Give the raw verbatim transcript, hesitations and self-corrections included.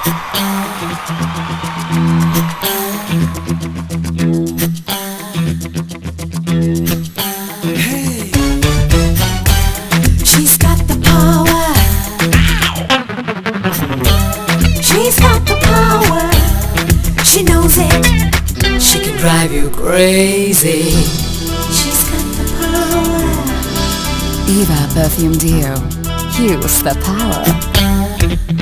She's got the power. She's got the power. She knows it. She can drive you crazy. She's got the power. Eva Perfume Deo. Use the power.